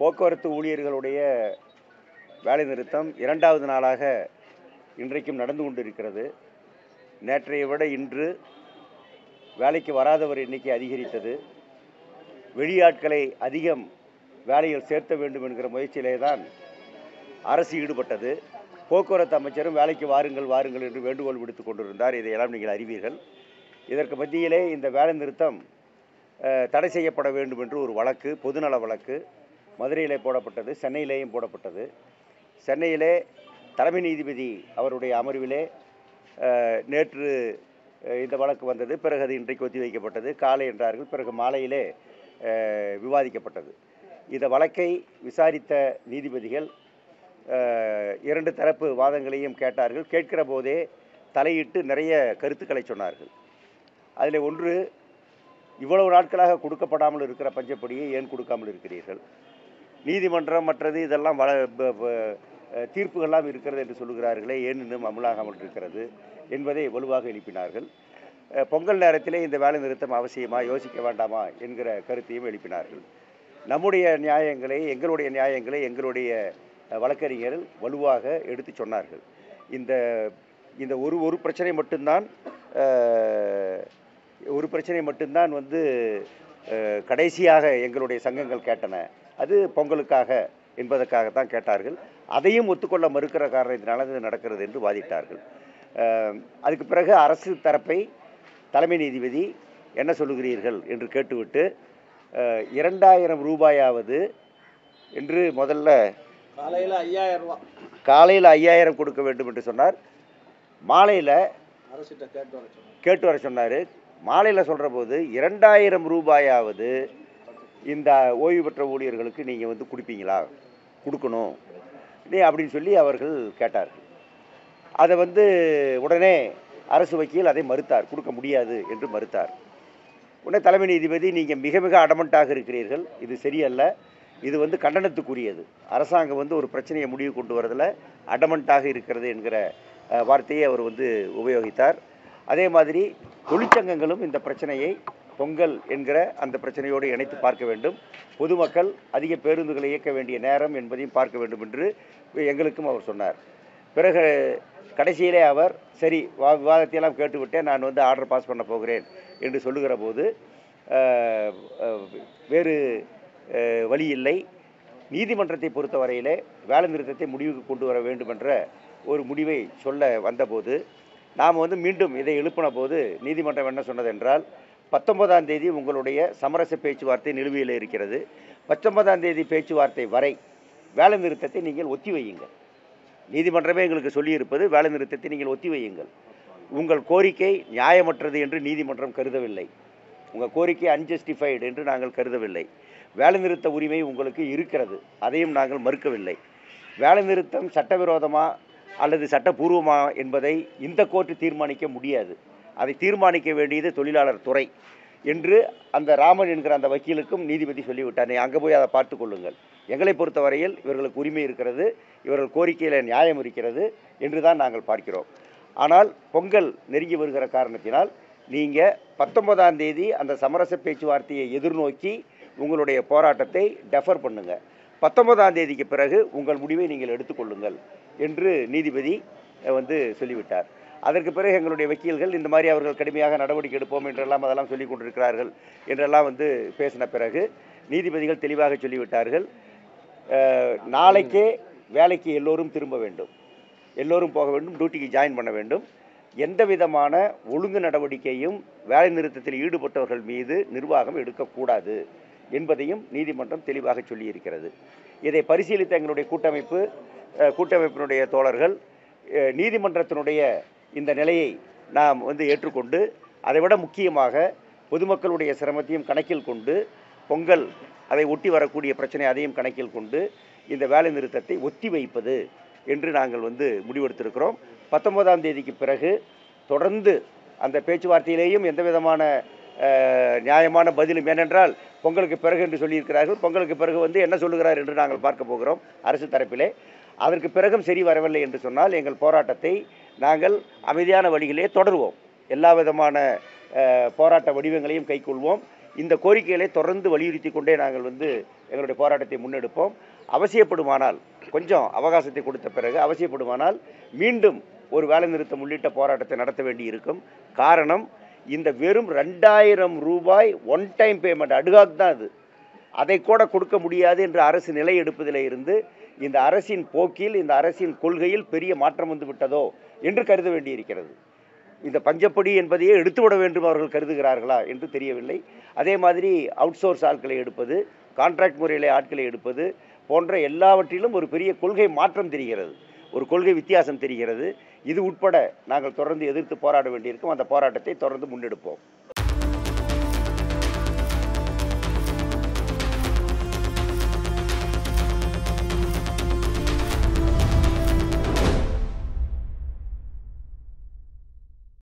போக்குவரத்து ஊழியர்களுடைய வேலைநிறுத்தம் இரண்டாவது நாளாக இன்றைக்கும் நடந்து கொண்டிருக்கிறது. நேற்றைய விட இன்று வேலைக்கு வராதவர் எண்ணிக்கை அதிகரித்தது. வெளியாட்களை அதிகம் வேலையில் சேர்த்த வேண்டும் என்கிற முயற்சியிலே தான் அரசு ஈடுபட்டது. போக்குவரத்து அமைச்சரும் வேலைக்கு வாருங்கள் வாருங்கள் என்று வேண்டுகோள் விடுத்துக் கொண்டிருந்தார். இதையெல்லாம் நீங்கள் அறிவீர்கள். இதற்கு மத்தியிலே இந்த வேலை நிறுத்தம் தடை செய்யப்பட வேண்டும் என்று ஒரு வழக்கு, பொதுநல வழக்கு மதுரையிலே போடப்பட்டது, சென்னையிலேயும் போடப்பட்டது. சென்னையிலே தலைமை நீதிபதி அவருடைய அமர்விலே நேற்று இந்த வழக்கு வந்தது. பிறகு அது இன்றைக்கு ஒத்திவைக்கப்பட்டது. காலை என்றார்கள், பிறகு மாலையிலே விவாதிக்கப்பட்டது. இந்த வழக்கை விசாரித்த நீதிபதிகள் இரண்டு தரப்பு வாதங்களையும் கேட்டார்கள். கேட்கிற போதே தலையிட்டு நிறைய கருத்துக்களை சொன்னார்கள். அதில் ஒன்று, இவ்வளவு நாட்களாக கொடுக்கப்படாமல் இருக்கிற பஞ்சப்படியை ஏன் கொடுக்காமல் இருக்கிறீர்கள்? நீதிமன்றம் மற்றது இதெல்லாம் தீர்ப்புகள்லாம் இருக்கிறது என்று சொல்லுகிறார்களே, ஏன் இன்னும் அமலாகாமல் இருக்கிறது என்பதை வலுவாக எழுப்பினார்கள். பொங்கல் நேரத்திலே இந்த வேலை நிறுத்தம் அவசியமா, யோசிக்க வேண்டாமா என்கிற கருத்தையும் எழுப்பினார்கள். நம்முடைய நியாயங்களை, எங்களுடைய நியாயங்களை எங்களுடைய வழக்கறிஞர்கள் வலுவாக எடுத்து சொன்னார்கள். இந்த இந்த ஒரு பிரச்சனை மட்டும்தான் வந்து கடைசியாக எங்களுடைய சங்கங்கள் கேட்டன. அது பொங்கலுக்காக என்பதற்காகத்தான் கேட்டார்கள். அதையும் ஒத்துக்கொள்ள மறுக்கிற காரணத்தினால இது நடக்கிறது என்று வாதிட்டார்கள். அதுக்கு பிறகு அரசு தரப்பை தலைமை நீதிபதி என்ன சொல்லுகிறீர்கள் என்று கேட்டுவிட்டு 2000 ரூபாயாவது என்று முதல்ல காலையில் 5000 கொடுக்க வேண்டும் என்று சொன்னார். மாலையில் கேட்டு வர சொன்னார். மாலையில் சொல்கிற போது 2000 ரூபாயாவது இந்த ஓய்வு பெற்ற ஊழியர்களுக்கு நீங்கள் வந்து கொடுப்பீங்களா, கொடுக்கணும் அப்படின்னு சொல்லி அவர்கள் கேட்டார்கள். அதை வந்து உடனே அரசு வக்கீல் அதை மறுத்தார், கொடுக்க முடியாது என்று மறுத்தார். உடனே தலைமை நீதிபதி, நீங்கள் மிக மிக அடமண்டாக இருக்கிறீர்கள், இது சரியல்ல, இது வந்து கண்டனத்துக்குரியது, அரசாங்கம் வந்து ஒரு பிரச்சனையை முடிவு கொண்டு வரதில் அடமண்டாக இருக்கிறது என்கிற வார்த்தையை அவர் வந்து உபயோகித்தார். அதே மாதிரி தொழிற்சங்கங்களும் இந்த பிரச்சனையை பொங்கல் என்கிற அந்த பிரச்சனையோடு இணைத்து பார்க்க வேண்டும், பொதுமக்கள் அதிக பேருந்துகளை இயக்க வேண்டிய நேரம் என்பதையும் பார்க்க வேண்டும் என்று எங்களுக்கும் அவர் சொன்னார். பிறகு கடைசியிலே அவர் சரி விவாதத்தையெல்லாம் கேட்டுவிட்டேன், நான் வந்து ஆர்டர் பாஸ் பண்ண போகிறேன் என்று சொல்லுகிற போது வேறு வழி இல்லை. நீதிமன்றத்தை பொறுத்தவரையிலே வேலை நிறுத்தத்தை முடிவுக்கு கொண்டு வர வேண்டும் என்ற ஒரு முடிவை சொல்ல வந்தபோது நாம் வந்து மீண்டும் இதை எழுப்பின போது நீதிமன்றம் என்ன சொன்னது என்றால், 19ஆம் தேதி உங்களுடைய சமரச பேச்சுவார்த்தை நிலுவையில் இருக்கிறது, 19ஆம் தேதி பேச்சுவார்த்தை வரை வேலை நிறுத்தத்தை நீங்கள் ஒத்தி வையுங்கள். நீதிமன்றமே எங்களுக்கு சொல்லியிருப்பது, வேலை நிறுத்தத்தை நீங்கள் ஒத்தி வையுங்கள். உங்கள் கோரிக்கை நியாயமற்றது என்று நீதிமன்றம் கருதவில்லை, உங்கள் கோரிக்கை அன்ஜஸ்டிஃபைடு என்று நாங்கள் கருதவில்லை. வேலை நிறுத்த உரிமை உங்களுக்கு இருக்கிறது, அதையும் நாங்கள் மறுக்கவில்லை. வேலை நிறுத்தம் சட்டவிரோதமா அல்லது சட்டப்பூர்வமா என்பதை இந்த கோர்ட்டு தீர்மானிக்க முடியாது, அதை தீர்மானிக்க வேண்டியது தொழிலாளர் துறை என்று அந்த ராமன் என்கிற அந்த வக்கீலுக்கும் நீதிபதி சொல்லிவிட்டார். அங்கே போய் அதை பார்த்து கொள்ளுங்கள், எங்களை பொறுத்தவரையில் இவர்களுக்கு உரிமை இருக்கிறது, இவர்கள் கோரிக்கையில் நியாயம் இருக்கிறது என்று தான் நாங்கள் பார்க்கிறோம். ஆனால் பொங்கல் நெருங்கி வருகிற காரணத்தினால் நீங்கள் 19ஆம் தேதி அந்த சமரச பேச்சுவார்த்தையை எதிர்நோக்கி உங்களுடைய போராட்டத்தை டெஃபர் பண்ணுங்கள், 19ஆம் தேதிக்கு பிறகு உங்கள் முடிவை நீங்கள் எடுத்துக்கொள்ளுங்கள் என்று நீதிபதி வந்து சொல்லிவிட்டார். அதற்கு பிறகு எங்களுடைய வக்கீல்கள் இந்த மாதிரி அவர்கள் கடுமையாக நடவடிக்கை எடுப்போம் என்றெல்லாம் அதெல்லாம் சொல்லிக் கொண்டிருக்கிறார்கள் என்றெல்லாம் வந்து பேசின பிறகு நீதிபதிகள் தெளிவாக சொல்லிவிட்டார்கள், நாளைக்கே வேலைக்கு எல்லோரும் திரும்ப வேண்டும், எல்லோரும் போக வேண்டும், டியூட்டிக்கு ஜாயின் பண்ண வேண்டும், எந்த விதமான ஒழுங்கு நடவடிக்கையும் வேலை நிறுத்தத்தில் ஈடுபட்டவர்கள் மீது நிர்வாகம் எடுக்கக்கூடாது என்பதையும் நீதிமன்றம் தெளிவாக சொல்லியிருக்கிறது. இதை பரிசீலித்த எங்களுடைய கூட்டமைப்பினுடைய தோழர்கள் நீதிமன்றத்தினுடைய இந்த நிலையை நாம் வந்து ஏற்றுக்கொண்டு, அதைவிட முக்கியமாக பொதுமக்களுடைய சிரமத்தையும் கணக்கில் கொண்டு, பொங்கல் அதை ஒட்டி வரக்கூடிய பிரச்சனை அதையும் கணக்கில் கொண்டு இந்த வேலை நிறுத்தத்தை ஒத்தி வைப்பது என்று நாங்கள் வந்து முடிவெடுத்திருக்கிறோம். 19ஆம் தேதிக்கு பிறகு தொடர்ந்து அந்த பேச்சுவார்த்தையிலேயும் எந்த விதமான நியாயமான பதிலும், ஏனென்றால் பொங்கலுக்கு பிறகு என்று சொல்லியிருக்கிறார்கள், பொங்கலுக்கு பிறகு வந்து என்ன சொல்லுகிறார் என்று நாங்கள் பார்க்க போகிறோம் அரசு தரப்பிலே. அதற்கு பிறகும் சரி வரவில்லை என்று சொன்னால் எங்கள் போராட்டத்தை நாங்கள் அமைதியான வழியிலே தொடருவோம், எல்லா விதமான போராட்ட வடிவங்களையும் கைக்கொள்வோம். இந்த கோரிக்கைகளை தொடர்ந்து வலியுறுத்தி கொண்டே நாங்கள் எங்களுடைய போராட்டத்தை முன்னெடுப்போம். அவசியப்படுமானால் கொஞ்சம் அவகாசத்தை கொடுத்த பிறகு அவசியப்படுமானால் மீண்டும் ஒரு வேலைநிறுத்தம் உள்ளிட்ட போராட்டத்தை நடத்த வேண்டி இருக்கும். காரணம், இந்த வெறும் 2000 ரூபாய் ஒன் டைம் பேமெண்ட் அடுகாக் தான் அது. அதை கூட கொடுக்க முடியாது என்று அரசு நிலை எடுப்பதில் இருந்து இந்த அரசின் போக்கில், இந்த அரசின் கொள்கையில் பெரிய மாற்றம் வந்து விட்டதோ என்று கருத வேண்டியிருக்கிறது. இந்த பஞ்சப்படி என்பதையே எடுத்துவிட வேண்டும் அவர்கள் கருதுகிறார்களா என்று தெரியவில்லை. அதே மாதிரி அவுட் சோர்ஸ் ஆட்களை எடுப்பது, கான்ட்ராக்ட் முறையில் ஆட்களை எடுப்பது போன்ற எல்லாவற்றிலும் ஒரு பெரிய கொள்கை மாற்றம் தெரிகிறது, ஒரு கொள்கை வித்தியாசம் தெரிகிறது. இது உட்பட நாங்கள் தொடர்ந்து எதிர்த்து போராட வேண்டியிருக்கும். அந்த போராட்டத்தை தொடர்ந்து முன்னெடுப்போம்.